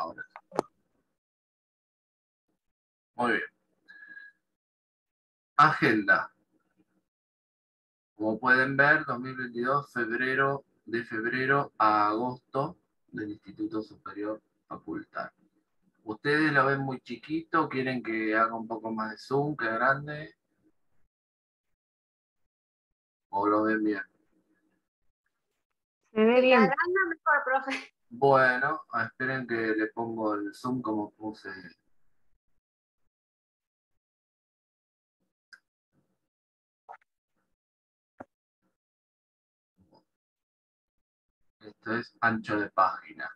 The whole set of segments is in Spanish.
Ahora. Muy bien. Agenda. Como pueden ver, 2022, de febrero a agosto del Instituto Superior Facultad. ¿Ustedes lo ven muy chiquito? ¿Quieren que haga un poco más de zoom, que grande? ¿O lo ven bien? Se ve bien. Grande mejor, profe. Bueno, esperen que le pongo el zoom como puse. Esto es ancho de página.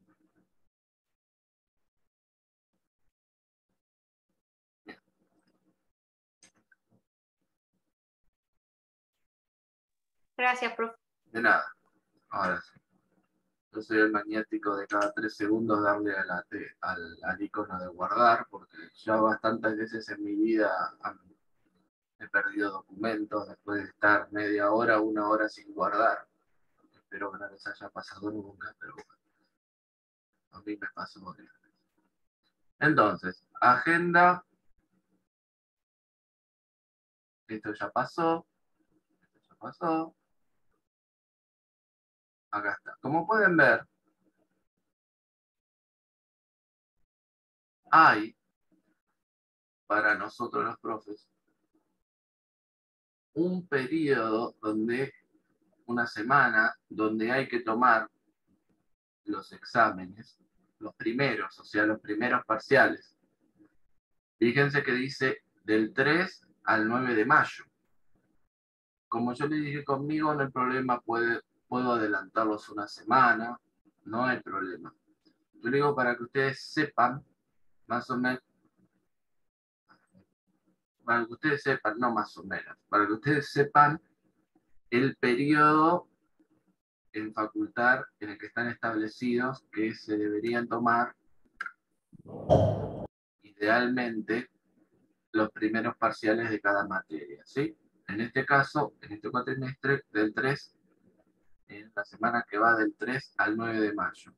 Gracias, profe. De nada. Ahora sí. Yo soy el maniático de cada 3 segundos darle al icono de guardar, porque ya bastantes veces en mi vida he perdido documentos después de estar media hora, una hora sin guardar. Espero que no les haya pasado nunca, pero bueno, a mí me pasó varias veces. Entonces, agenda. Esto ya pasó. Esto ya pasó. Acá está. Como pueden ver, hay, para nosotros los profes, un periodo donde, una semana, donde hay que tomar los exámenes, los primeros, o sea, los primeros parciales. Fíjense que dice del 3 al 9 de mayo. Como yo le dije conmigo, no hay problema, puedo adelantarlos una semana, no hay problema. Yo le digo para que ustedes sepan, más o menos, para que ustedes sepan, no más o menos, para que ustedes sepan el periodo en facultad en el que están establecidos que se deberían tomar idealmente los primeros parciales de cada materia, ¿sí? En este caso, en este cuatrimestre, del 3, en la semana que va del 3 al 9 de mayo.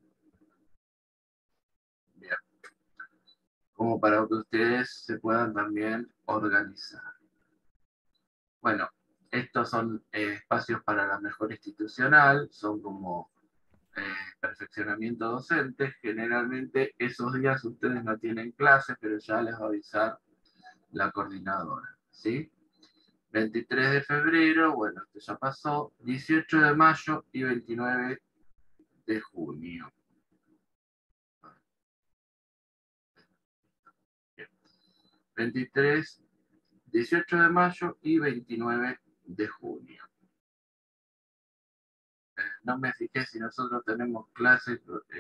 Bien. Como para que ustedes se puedan también organizar. Bueno, estos son espacios para la mejora institucional, son como perfeccionamiento docente. Generalmente esos días ustedes no tienen clases, pero ya les va a avisar la coordinadora, ¿sí? 23 de febrero, bueno, esto ya pasó, 18 de mayo y 29 de junio. 23, 18 de mayo y 29 de junio. No me fijé si nosotros tenemos clases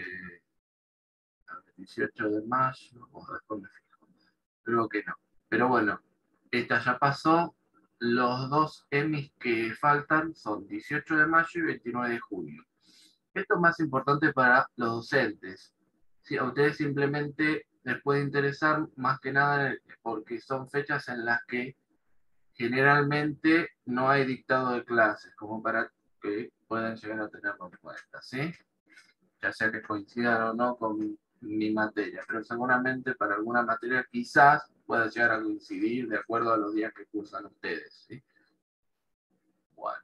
18 de mayo, o después me fijo. Creo que no. Pero bueno, esta ya pasó. Los dos EMIs que faltan son 18 de mayo y 29 de junio. Esto es más importante para los docentes. Sí, a ustedes simplemente les puede interesar más que nada porque son fechas en las que generalmente no hay dictado de clases, como para que puedan llegar a tenerlo en cuenta, ¿sí? Ya sea que coincidan o no con mi materia, pero seguramente para alguna materia quizás pueda llegar a coincidir de acuerdo a los días que cursan ustedes, ¿sí? Bueno.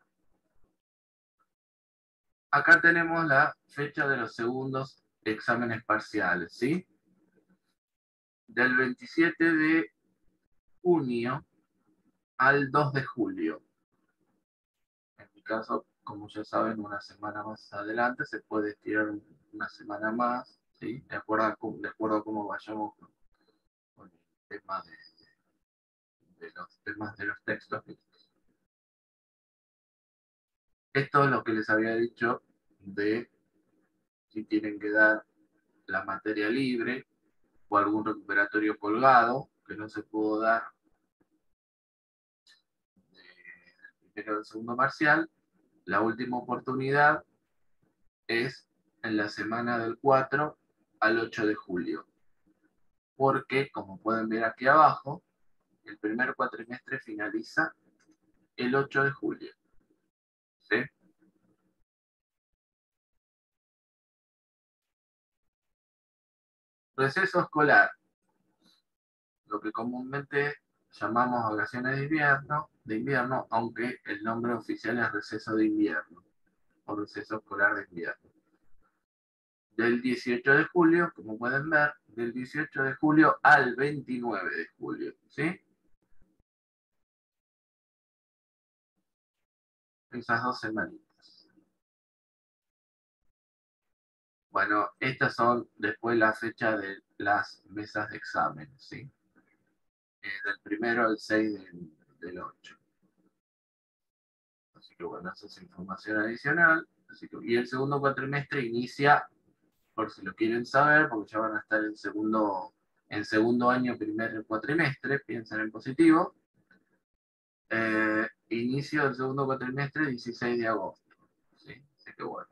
Acá tenemos la fecha de los segundos exámenes parciales, ¿sí? Del 27 de junio al 2 de julio. En mi caso, como ya saben, una semana más adelante se puede estirar una semana más, ¿sí? De acuerdo a cómo vayamos con el tema de los temas de los textos. Esto es lo que les había dicho de si tienen que dar la materia libre o algún recuperatorio colgado que no se pudo dar del primero del segundo parcial. La última oportunidad es en la semana del 4 al 8 de julio. Porque, como pueden ver aquí abajo, el primer cuatrimestre finaliza el 8 de julio. ¿Sí? Receso escolar, lo que comúnmente llamamos vacaciones de invierno, aunque el nombre oficial es receso de invierno o receso escolar de invierno. Del 18 de julio, como pueden ver, del 18 de julio al 29 de julio, ¿sí? Esas 2 semanitas. Bueno, estas son después la fecha de las mesas de examen, ¿sí? Del 1 al 6 del 8. Así que bueno, esa es información adicional. Así que, y el segundo cuatrimestre inicia, por si lo quieren saber, porque ya van a estar en segundo año, primer cuatrimestre, piensen en positivo. Inicio del segundo cuatrimestre, 16 de agosto. ¿Sí? Así que bueno,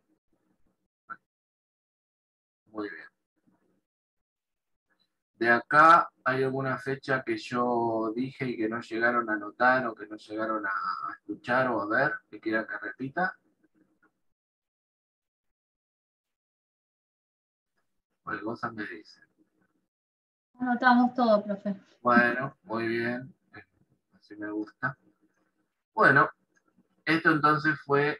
muy bien. De acá, ¿hay alguna fecha que yo dije y que no llegaron a notar o que no llegaron a escuchar o a ver que quieran que repita? Cualquier cosa me dice. Anotamos todo, profe. Bueno, muy bien. Así me gusta. Bueno, esto entonces fue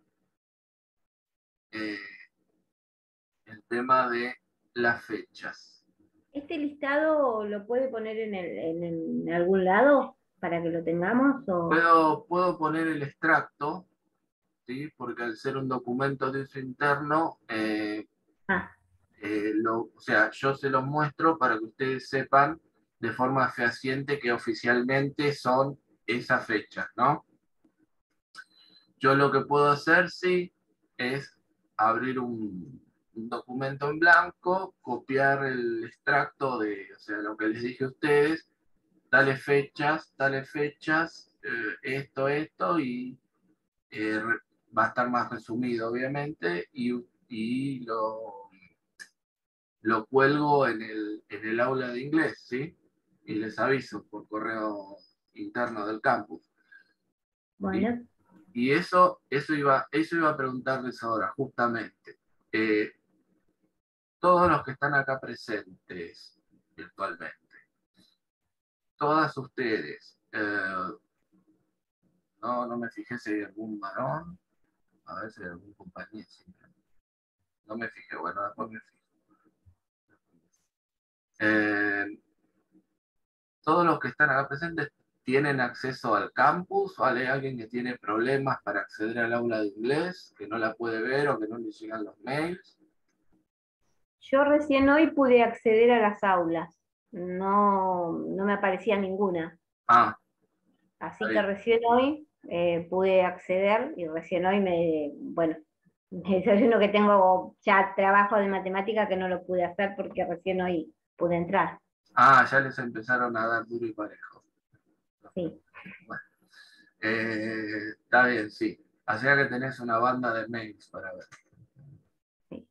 eh, el tema de las fechas. ¿Este listado lo puede poner en algún lado para que lo tengamos? Puedo poner el extracto, ¿sí? Porque al ser un documento de uso interno, Ah, o sea, yo se los muestro para que ustedes sepan de forma fehaciente que oficialmente son esas fechas, ¿no? Yo lo que puedo hacer, sí, es abrir un documento en blanco, copiar el extracto de, o sea, lo que les dije a ustedes, tales fechas, esto, y va a estar más resumido, obviamente, y lo cuelgo en el aula de inglés, ¿sí? Y les aviso por correo interno del campus. bueno. Y eso iba a preguntarles ahora, justamente. Eh, todos los que están acá presentes virtualmente, todas ustedes, no me fijé si hay algún varón, a ver si hay algún compañero, no me fijé, bueno, después me fijo. Eh, todos los que están acá presentes tienen acceso al campus, o hay alguien que tiene problemas para acceder al aula de inglés, que no la puede ver o que no le llegan los mails. Yo recién hoy pude acceder a las aulas. No me aparecía ninguna. Ah, Así que ahí. recién hoy pude acceder y recién hoy bueno, soy uno que tengo ya trabajo de matemática que no lo pude hacer porque recién hoy pude entrar. Ah, ya les empezaron a dar duro y parejo. Sí. Bueno, está bien, sí. Así que tenés una banda de mails para ver. Sí.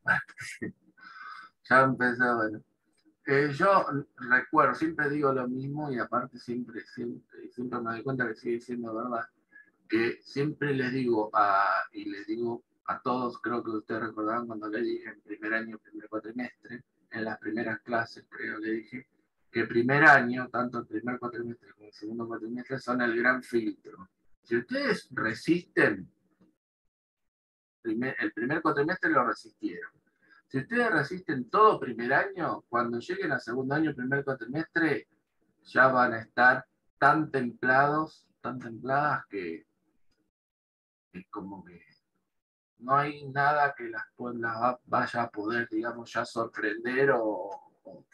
Ya empezó, bueno. Yo recuerdo, siempre digo lo mismo y aparte siempre me doy cuenta que sigue siendo verdad, que siempre y les digo a todos, creo que ustedes recordarán cuando le dije en primer año, primer cuatrimestre, en las primeras clases creo que dije, que el primer año, tanto el primer cuatrimestre como el segundo cuatrimestre, son el gran filtro. Si ustedes resisten, el primer cuatrimestre lo resistieron. Si ustedes resisten todo primer año, cuando lleguen a segundo año, primer cuatrimestre, ya van a estar tan templados, tan templadas que como que no hay nada que las vaya a poder, digamos, ya sorprender o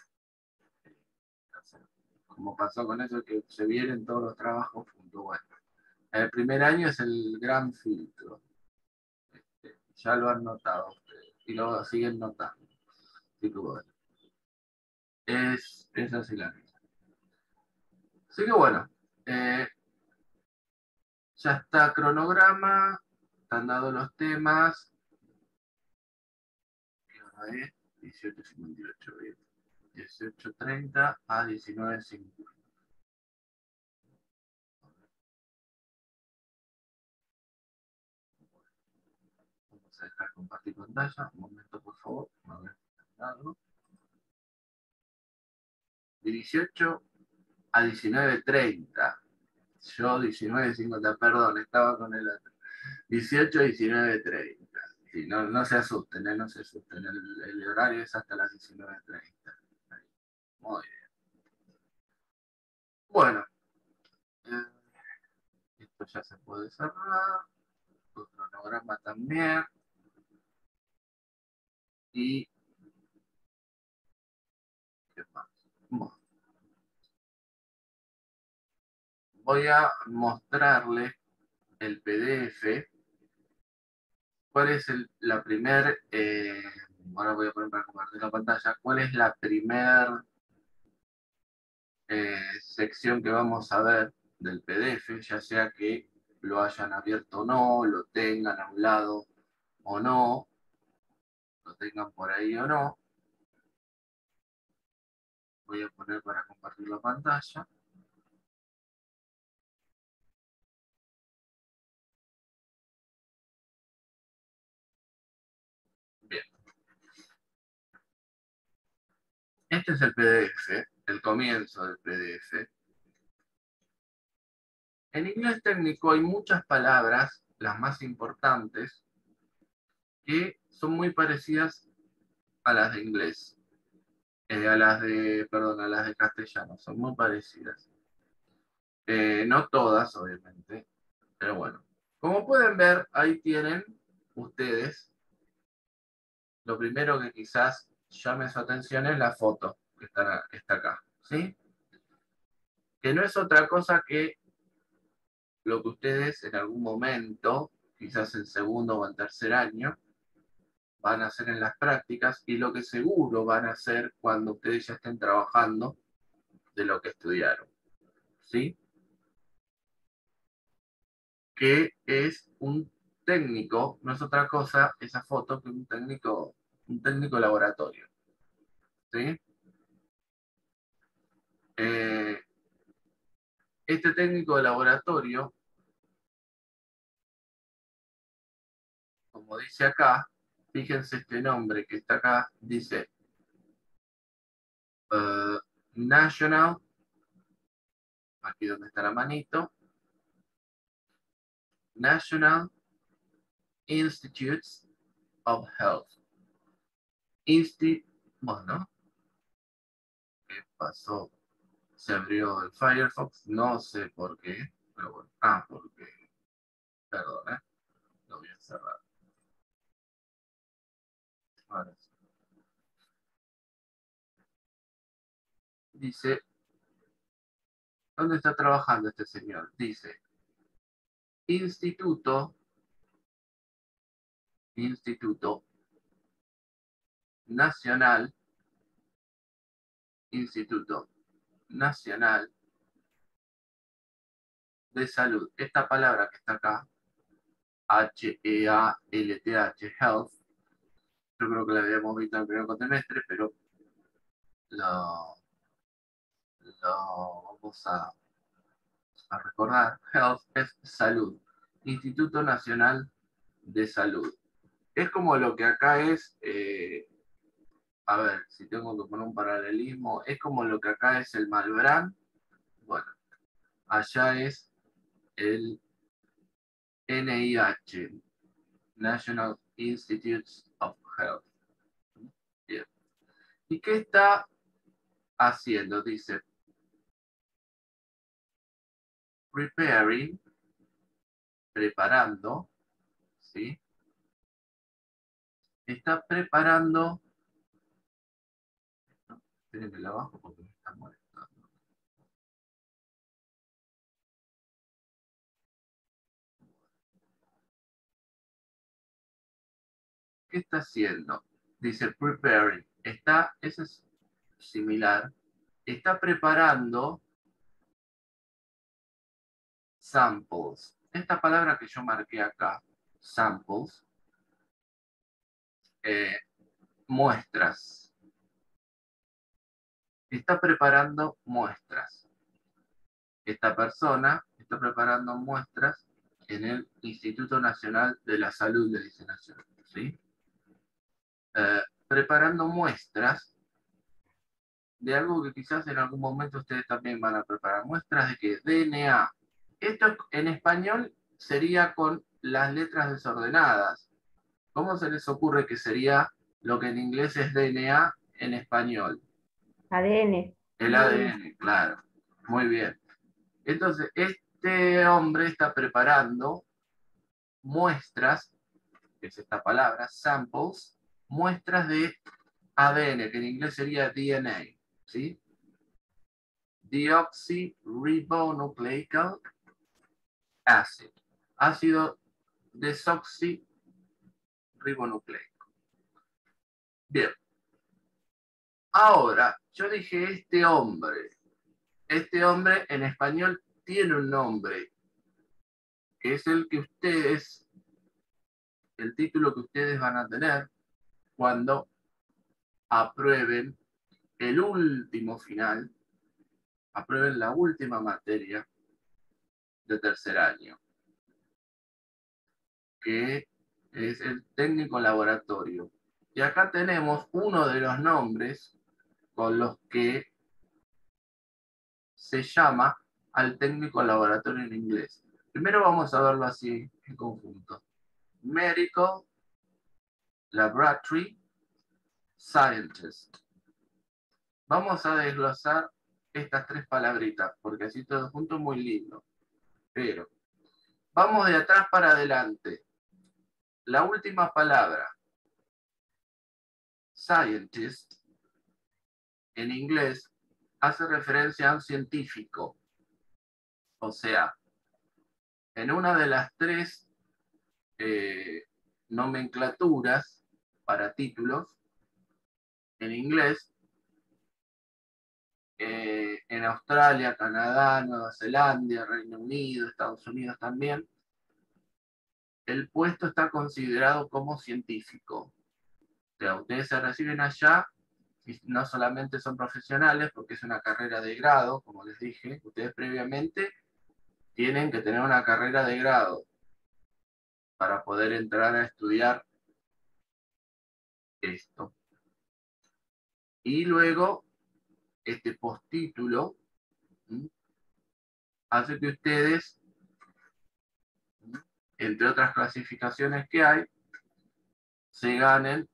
como pasó con eso que se vienen todos los trabajos juntos. Bueno, el primer año es el gran filtro. Ya lo han notado ustedes y lo siguen notando. Así que bueno, es así la vida. Así que bueno, eh, ya está cronograma, están dados los temas. ¿Qué hora es? 18:58, bien. 18:30 a 19:50. Vamos a dejar compartir pantalla. Un momento, por favor. A ver, algo. De 18 a 19:30. Yo 19:50, perdón, estaba con el otro. 18 a 19:30. Sí, no, no se asusten, no se asusten. El horario es hasta las 19:30. Muy bien. Bueno, eh, esto ya se puede cerrar. El cronograma también. Y ¿qué más? Bueno, voy a mostrarles el PDF. ¿Cuál es la primer, ahora voy a poner para compartir la pantalla, cuál es la primer sección que vamos a ver del PDF, ya sea que lo hayan abierto o no, lo tengan a un lado o no, lo tengan por ahí o no. Voy a poner para compartir la pantalla. Bien. Este es el PDF, el comienzo del PDF. En inglés técnico hay muchas palabras, las más importantes, que son muy parecidas a las de inglés. A las de castellano, son muy parecidas. No todas, obviamente, pero bueno. Como pueden ver, ahí tienen ustedes, lo primero que quizás llame su atención es la foto que está acá, ¿sí? Que no es otra cosa que lo que ustedes en algún momento, quizás en segundo o en tercer año, van a hacer en las prácticas y lo que seguro van a hacer cuando ustedes ya estén trabajando de lo que estudiaron, ¿sí? Que es un técnico, no es otra cosa esa foto que un técnico laboratorio, ¿sí? Eh, este técnico de laboratorio, como dice acá, fíjense este nombre que está acá, dice National, aquí donde está la manito, National Institutes of Health. Bueno, ¿qué pasó? Se abrió el Firefox, no sé por qué, pero bueno, porque, perdón, lo voy a cerrar. Ahora sí. Dice, ¿dónde está trabajando este señor? Dice, Instituto Nacional, Instituto Nacional de Salud. Esta palabra que está acá, H-E-A-L-T-H, Health, yo creo que la habíamos visto en el primer cuatrimestre, pero lo vamos a recordar. Health es salud. Instituto Nacional de Salud. Es como lo que acá es, a ver, si tengo que poner un paralelismo, es como lo que acá es el Malbrán. Bueno, allá es el NIH, National Institutes of Health. Bien. ¿Y qué está haciendo? Dice, preparing, preparando, ¿sí? Está preparando, esperen que la bajo porque me está molestando. ¿Qué está haciendo? Dice preparing, eso es similar, está preparando samples. Esta palabra que yo marqué acá, samples, muestras. Está preparando muestras. Esta persona está preparando muestras en el Instituto Nacional de la Salud, le dice Nacional, ¿sí? Preparando muestras de algo que quizás en algún momento ustedes también van a preparar. Muestras de que DNA. Esto en español sería con las letras desordenadas. ¿Cómo se les ocurre que sería lo que en inglés es DNA en español? ADN. El ADN, claro. Muy bien. Entonces, este hombre está preparando muestras, que es esta palabra, samples, muestras de ADN, que en inglés sería DNA, ¿sí? Deoxyribonucleic acid, ácido desoxirribonucleico. Bien. Ahora, yo dije este hombre en español tiene un nombre, que es el título que ustedes van a tener cuando aprueben el último final, aprueben la última materia de tercer año, que es el técnico laboratorio. Y acá tenemos uno de los nombres con los que se llama al técnico laboratorio en inglés. Primero vamos a verlo así en conjunto. Medical Laboratory Scientist. Vamos a desglosar estas tres palabritas, porque así todo junto es muy lindo. Pero vamos de atrás para adelante. La última palabra, scientist, en inglés, hace referencia a un científico. O sea, en una de las tres nomenclaturas para títulos, en inglés, en Australia, Canadá, Nueva Zelanda, Reino Unido, Estados Unidos también, el puesto está considerado como científico. O sea, ustedes se reciben allá y no solamente son profesionales, porque es una carrera de grado, como les dije, ustedes previamente tienen que tener una carrera de grado para poder entrar a estudiar esto. Y luego, este postítulo hace que ustedes, entre otras clasificaciones que hay, se ganen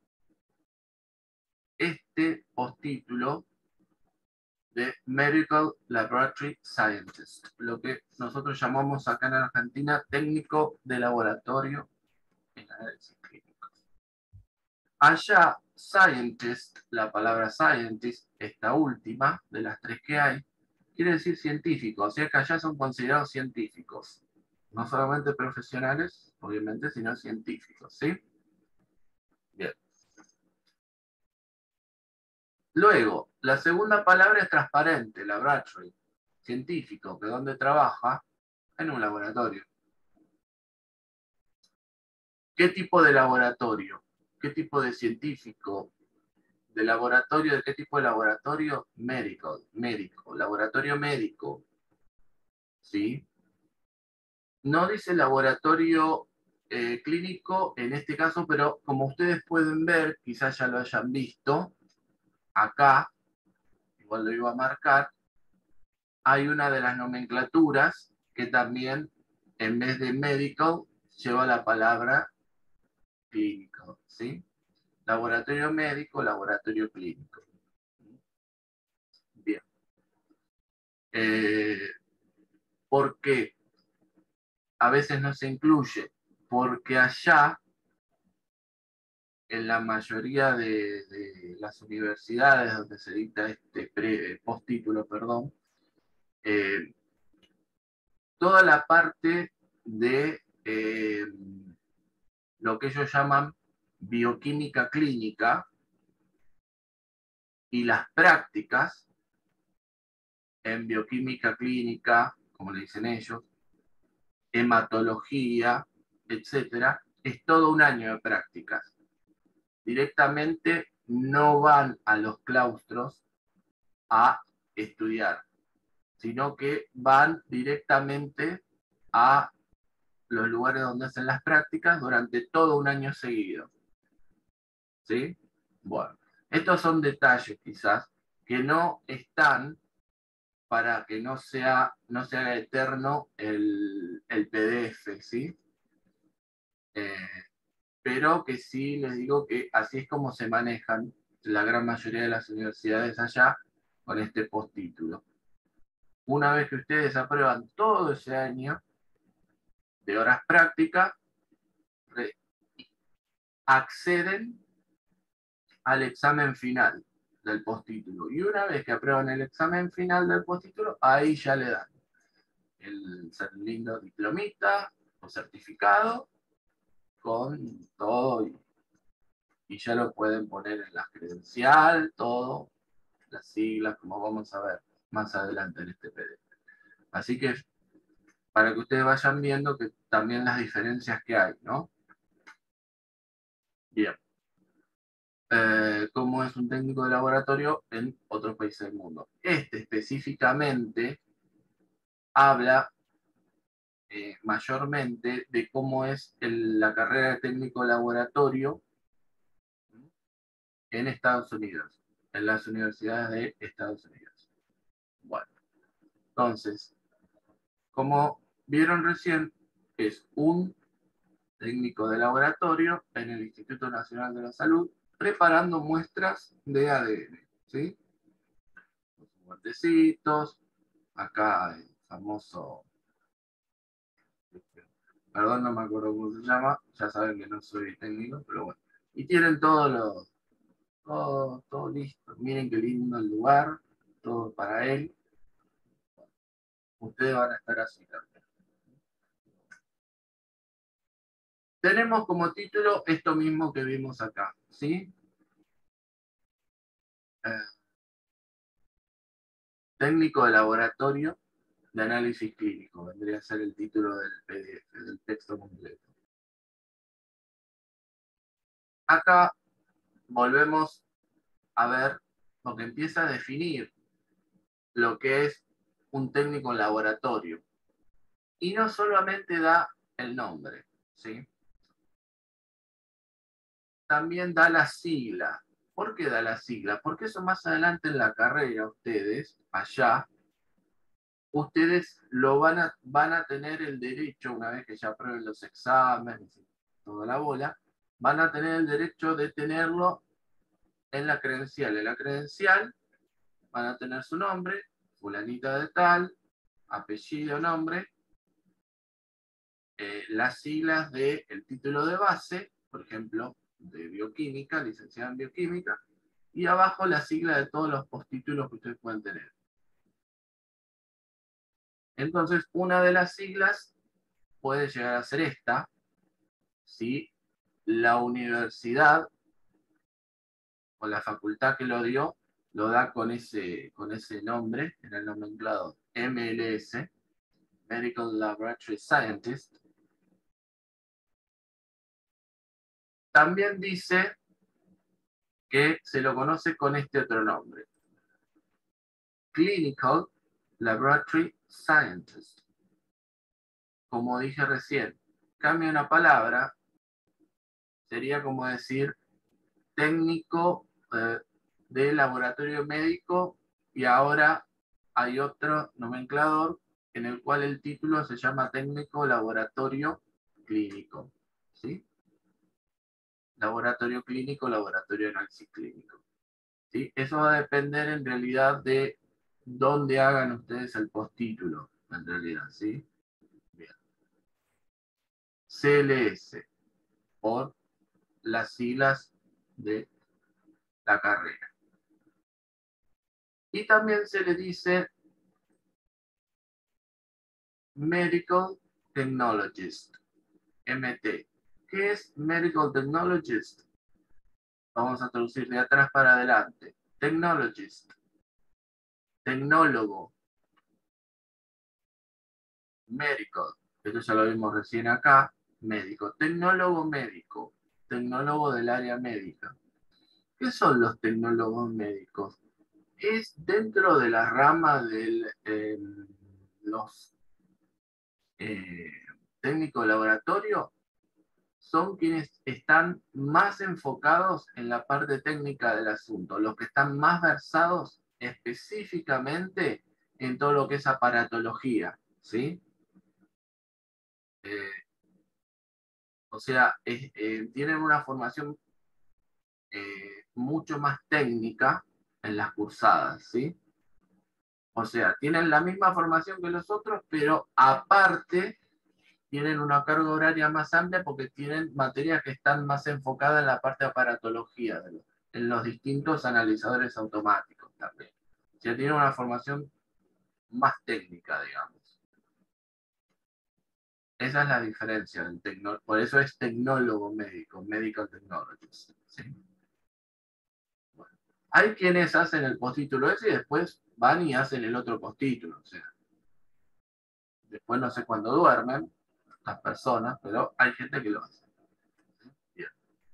este postítulo de Medical Laboratory Scientist, lo que nosotros llamamos acá en Argentina técnico de laboratorio en análisis clínicos. Allá, scientist, la palabra scientist, esta última de las tres que hay, quiere decir científico, o sea que allá son considerados científicos, no solamente profesionales, obviamente, sino científicos, ¿sí? Bien. Luego, la segunda palabra es transparente, laboratory, científico, que donde trabaja en un laboratorio. ¿Qué tipo de laboratorio? ¿Qué tipo de científico? ¿De laboratorio? ¿De qué tipo de laboratorio? Médico, laboratorio médico. ¿Sí? No dice laboratorio clínico en este caso, pero como ustedes pueden ver, quizás ya lo hayan visto, acá, igual lo iba a marcar, hay una de las nomenclaturas que también, en vez de medical, lleva la palabra clínico, ¿sí? Laboratorio médico, laboratorio clínico. Bien. ¿Por qué a veces no se incluye? Porque allá, en la mayoría de las universidades donde se dicta este postítulo, perdón, toda la parte de lo que ellos llaman bioquímica clínica y las prácticas en bioquímica clínica, como le dicen ellos, hematología, etcétera, es todo un año de prácticas. Directamente no van a los claustros a estudiar, sino que van directamente a los lugares donde hacen las prácticas durante todo un año seguido. ¿Sí? Bueno, estos son detalles quizás que no están para que no se haga eterno el PDF, ¿sí? Pero que sí les digo que así es como se manejan la gran mayoría de las universidades allá con este postítulo. Una vez que ustedes aprueban todo ese año de horas prácticas, acceden al examen final del postítulo. Y una vez que aprueban el examen final del postítulo, ahí ya le dan el lindo diplomita o certificado con todo y ya lo pueden poner en la credencial, todo, las siglas, como vamos a ver más adelante en este PDF. Así que para que ustedes vayan viendo que también las diferencias que hay, ¿no? Bien. Cómo es un técnico de laboratorio en otros países del mundo. Este específicamente habla mayormente de cómo es la carrera de técnico de laboratorio en Estados Unidos, en las universidades de Estados Unidos. Bueno, entonces, como vieron recién, es un técnico de laboratorio en el Instituto Nacional de la Salud, preparando muestras de ADN, ¿sí? Los guantecitos, acá el famoso, perdón, no me acuerdo cómo se llama, ya saben que no soy técnico, pero bueno. Y tienen todo listo. Miren qué lindo el lugar, todo para él. Ustedes van a estar así también. Tenemos como título esto mismo que vimos acá, ¿sí? Técnico de laboratorio de análisis clínico, vendría a ser el título del PDF, del texto completo. Acá volvemos a ver lo que empieza a definir lo que es un técnico en laboratorio. Y no solamente da el nombre, ¿sí? También da la sigla. ¿Por qué da la sigla? Porque eso más adelante en la carrera, ustedes, allá, ustedes lo van a tener el derecho, una vez que ya aprueben los exámenes y toda la bola, van a tener el derecho de tenerlo en la credencial. En la credencial van a tener su nombre, fulanita de tal, apellido, nombre, las siglas del título de base, por ejemplo, de bioquímica, licenciada en bioquímica, y abajo la sigla de todos los postítulos que ustedes pueden tener. Entonces, una de las siglas puede llegar a ser esta, si la universidad o la facultad que lo dio lo da con ese nombre, en el nomenclado MLS, Medical Laboratory Scientist. También dice que se lo conoce con este otro nombre, Clinical Laboratory Scientist. Como dije recién, cambia una palabra, sería como decir técnico de laboratorio médico, y ahora hay otro nomenclador en el cual el título se llama técnico laboratorio clínico, ¿sí? Laboratorio clínico, laboratorio de análisis clínico, ¿sí? Eso va a depender en realidad de dónde hagan ustedes el postítulo, en realidad, ¿sí? Bien. CLS, por las siglas de la carrera. Y también se le dice Medical Technologist, MT. ¿Qué es Medical Technologist? Vamos a traducir de atrás para adelante. Technologist, tecnólogo. Medical, esto ya lo vimos recién acá. Médico, tecnólogo médico, tecnólogo del área médica. ¿Qué son los tecnólogos médicos? Es dentro de la rama de los técnicos de laboratorio, son quienes están más enfocados en la parte técnica del asunto, los que están más versados específicamente en todo lo que es aparatología, ¿sí? O sea, tienen una formación mucho más técnica en las cursadas, ¿sí? O sea, tienen la misma formación que los otros, pero aparte tienen una carga horaria más amplia porque tienen materias que están más enfocadas en la parte de aparatología, en los distintos analizadores automáticos también. O sea, tienen una formación más técnica, digamos. Esa es la diferencia del tecnólogo. Por eso es tecnólogo médico, medical technologist. ¿Sí? Bueno. Hay quienes hacen el postítulo ese y después van y hacen el otro postítulo. O sea, después no sé cuándo duermen las personas, pero hay gente que lo hace. Bien.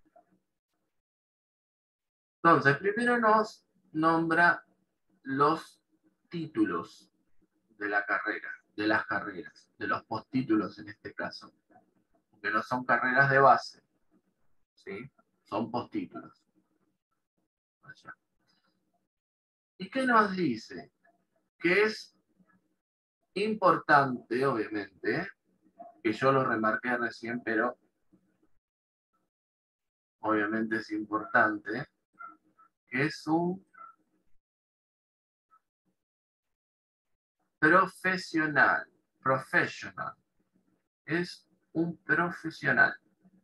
Entonces, primero nos nombra los títulos de la carrera, de las carreras, de los postítulos en este caso, que no son carreras de base, ¿sí? Son postítulos. ¿Y qué nos dice? Que es importante, obviamente, que yo lo remarqué recién, pero obviamente es importante, que es un profesional, es un profesional.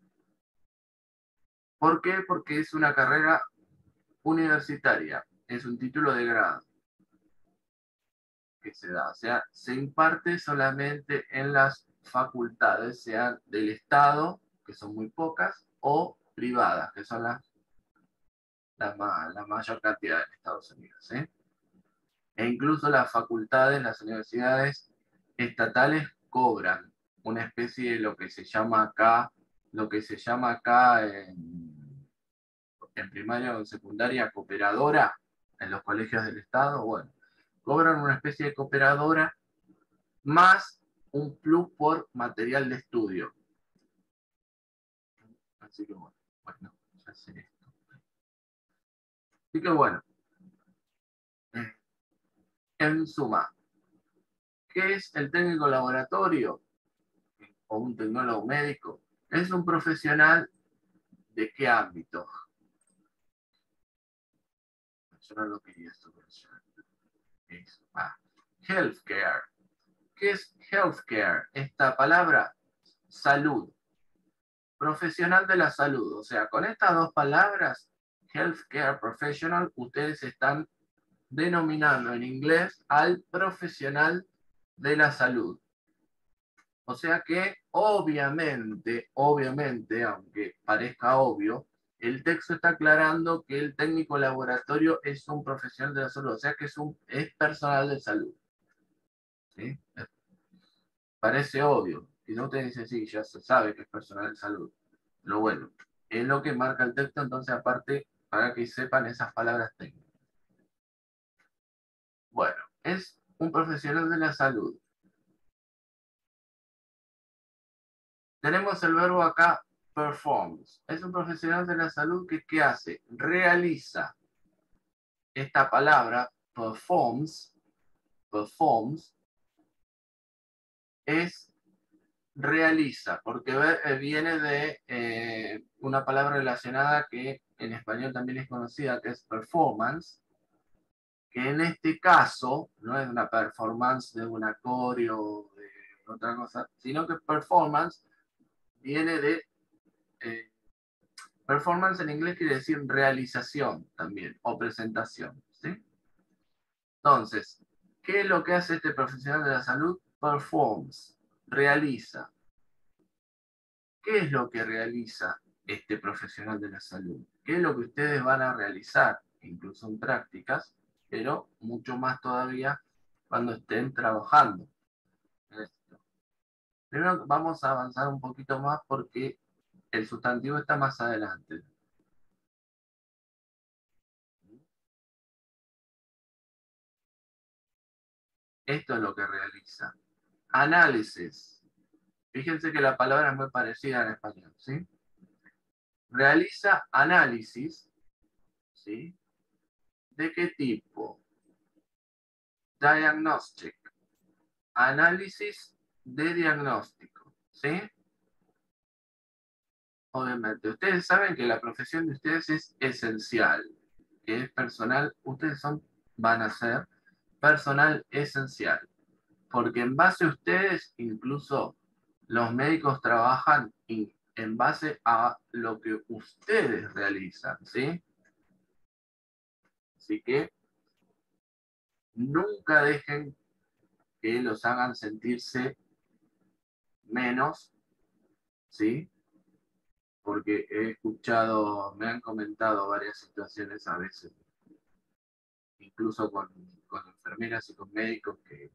¿Por qué? Porque es una carrera universitaria, es un título de grado que se da, o sea, se imparte solamente en las facultades, sean del Estado, que son muy pocas, o privadas, que son la mayor cantidad en Estados Unidos. E incluso las facultades, las universidades estatales cobran una especie de lo que se llama acá, en primaria o en secundaria, cooperadora, en los colegios del Estado, bueno, cobran una especie de cooperadora más un plus por material de estudio. Así que bueno, ya sé esto. Así que bueno, en suma, ¿qué es el técnico laboratorio o un tecnólogo médico? Es un profesional de qué ámbito. Yo no lo quería solucionar. Healthcare. ¿Qué es healthcare? Esta palabra, salud. Profesional de la salud. O sea, con estas dos palabras, healthcare professional, ustedes están denominando en inglés al profesional de la salud. O sea que obviamente, aunque parezca obvio, el texto está aclarando que el técnico laboratorio es un profesional de la salud, o sea que es personal de salud. ¿Sí? Parece obvio. Si no, ustedes dicen, sí, ya se sabe que es personal de salud. Pero bueno, es lo que marca el texto, entonces aparte, para que sepan esas palabras técnicas. Bueno, es un profesional de la salud. Tenemos el verbo acá, performs. Es un profesional de la salud que ¿qué hace? Realiza. Esta palabra, performs, es realiza, porque viene de una palabra relacionada que en español también es conocida, que es performance, que en este caso no es una performance de un coreo o de otra cosa, sino que performance viene de performance en inglés quiere decir realización también, o presentación. ¿Sí? Entonces, ¿qué es lo que hace este profesional de la salud? Performs, realiza. ¿Qué es lo que realiza este profesional de la salud? ¿Qué es lo que ustedes van a realizar? Incluso en prácticas, pero mucho más todavía cuando estén trabajando en esto. Primero vamos a avanzar un poquito más porque el sustantivo está más adelante. Esto es lo que realiza. Análisis. Fíjense que la palabra es muy parecida en español, ¿sí? Realiza análisis, ¿sí? ¿De qué tipo? diagnostic. Análisis de diagnóstico, ¿sí? Obviamente, ustedes saben que la profesión de ustedes es esencial, que es personal, ustedes van a ser personal esencial, porque en base a ustedes, incluso los médicos trabajan en base a lo que ustedes realizan, ¿sí? Así que nunca dejen que los hagan sentirse menos, ¿sí? Porque he escuchado, me han comentado varias situaciones a veces, incluso con enfermeras y con médicos que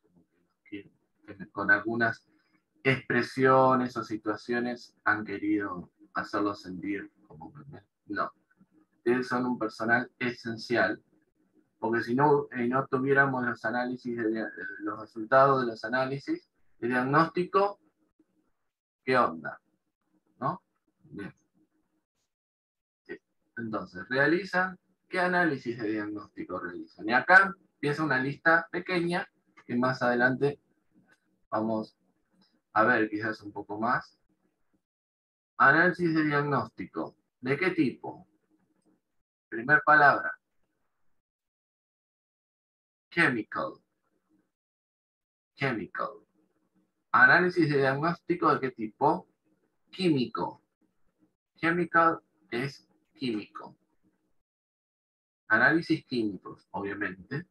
con algunas expresiones o situaciones han querido hacerlos sentir como que no. Ustedes son un personal esencial, porque si no, no tuviéramos los análisis, los resultados de los análisis de diagnóstico, ¿qué onda? ¿No? Bien. Sí. Entonces, realizan, ¿qué análisis de diagnóstico realizan? Y acá empieza una lista pequeña que más adelante vamos a ver quizás un poco más. Análisis de diagnóstico. ¿De qué tipo? Primer palabra. Chemical. Chemical. Análisis de diagnóstico de qué tipo? Químico. Chemical es químico. Análisis químicos, obviamente.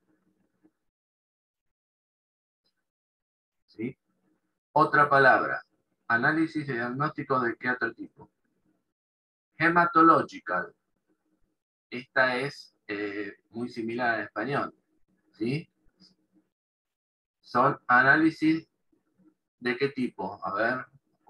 ¿Sí? Otra palabra. Análisis de diagnóstico de qué otro tipo? Hematological. Esta es muy similar al español. ¿Sí? Son análisis de qué tipo. A ver,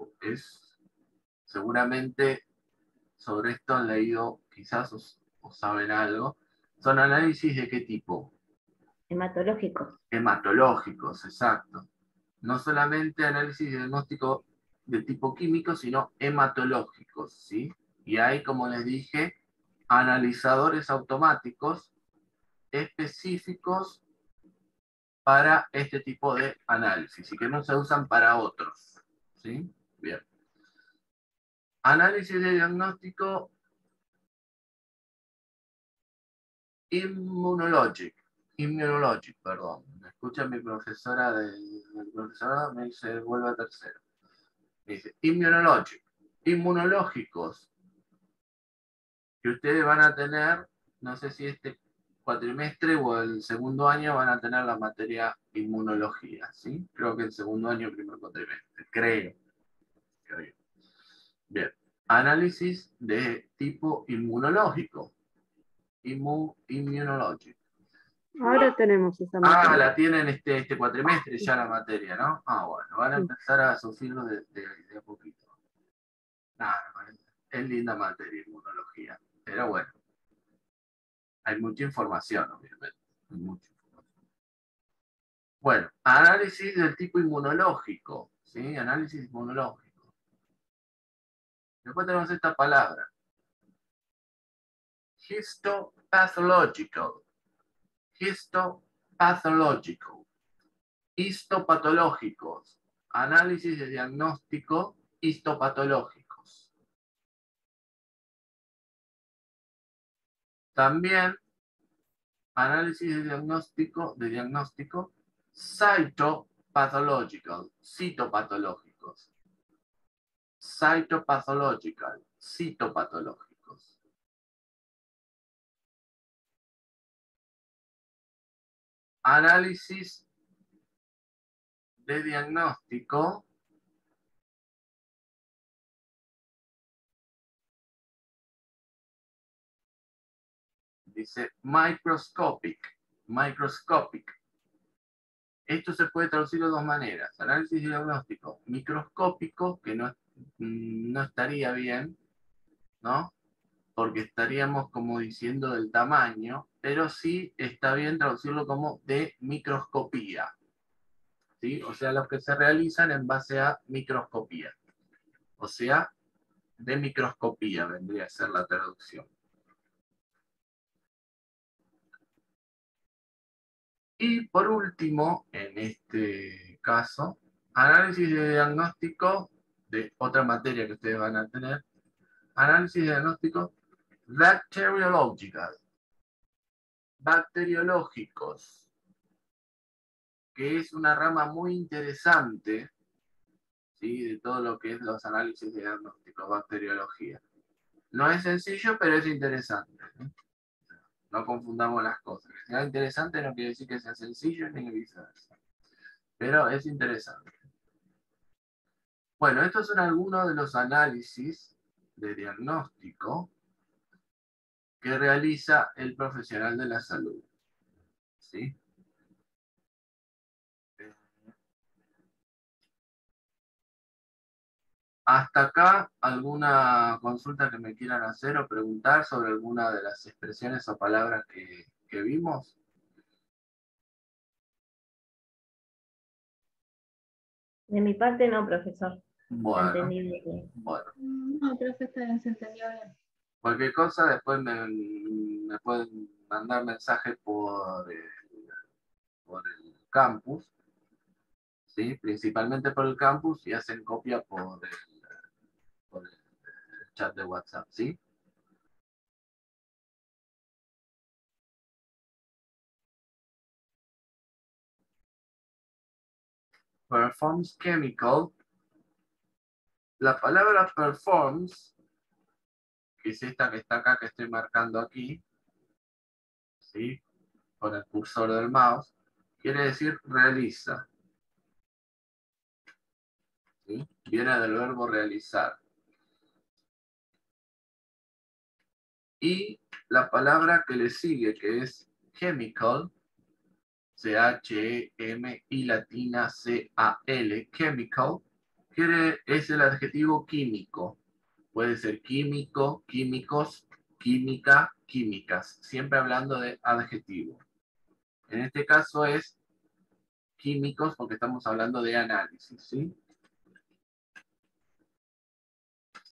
seguramente sobre esto han leído, quizás os saben algo. Son análisis de qué tipo. Hematológicos. Hematológicos, exacto. No solamente análisis de diagnóstico de tipo químico, sino hematológicos, ¿sí? Y hay, como les dije, analizadores automáticos específicos para este tipo de análisis y que no se usan para otros, ¿sí? Bien. Análisis de diagnóstico immunologic, perdón. Me escucha mi profesora del profesorado, me dice, vuelve a tercero. Me dice, immunologic, inmunológicos, que ustedes van a tener, no sé si este cuatrimestre o el segundo año van a tener la materia inmunología, ¿sí? Creo que el segundo año, primer cuatrimestre, creo. Bien. Análisis de tipo inmunológico, immunológico. Ahora tenemos esa Ah, materia. la tienen este cuatrimestre ya la materia, ¿no? Ah, bueno, van a empezar a sufrirlo de a poquito. Nada, es linda materia, inmunología. Pero bueno, hay mucha información, obviamente. Hay mucha información. Bueno, análisis del tipo inmunológico, ¿sí? Análisis inmunológico. Después tenemos esta palabra. Histopathological. Histopathological. Histopatológicos. Análisis de diagnóstico histopatológicos. También análisis de diagnóstico cytopathological, citopatológicos. Cytopathological, citopatológicos. Análisis de diagnóstico dice microscopic. Esto se puede traducir de dos maneras. Análisis de diagnóstico microscópico, que no estaría bien, ¿no? Porque estaríamos como diciendo del tamaño, pero sí está bien traducirlo como de microscopía, ¿sí? O sea, los que se realizan en base a microscopía. O sea, de microscopía vendría a ser la traducción. Y por último, en este caso, análisis de diagnóstico de otra materia que ustedes van a tener, análisis de diagnóstico bacteriológicos, que es una rama muy interesante, ¿sí?, de todo lo que es los análisis de diagnóstico, bacteriología. No es sencillo, pero es interesante, ¿sí? No confundamos las cosas. Que sea interesante no quiere decir que sea sencillo ni viceversa. Pero es interesante. Bueno, estos son algunos de los análisis de diagnóstico que realiza el profesional de la salud, ¿sí? Hasta acá, ¿alguna consulta que me quieran hacer o preguntar sobre alguna de las expresiones o palabras que vimos? De mi parte no, profesor. Bueno, Entendí bien. bueno. No, profe, está bien, se entendió bien. Cualquier cosa, después me pueden mandar mensaje por el campus, ¿sí? Principalmente por el campus, y hacen copia por el chat de WhatsApp, ¿sí? Performs chemical. La palabra performs, que es esta que está acá, que estoy marcando aquí, ¿sí?, con el cursor del mouse, quiere decir realiza, ¿sí? Viene del verbo realizar. Y la palabra que le sigue, que es chemical, C-H-E-M-I latina C-A-L, chemical, es el adjetivo químico. Puede ser químico, químicos, química, químicas, siempre hablando de adjetivo. En este caso es químicos porque estamos hablando de análisis, ¿sí?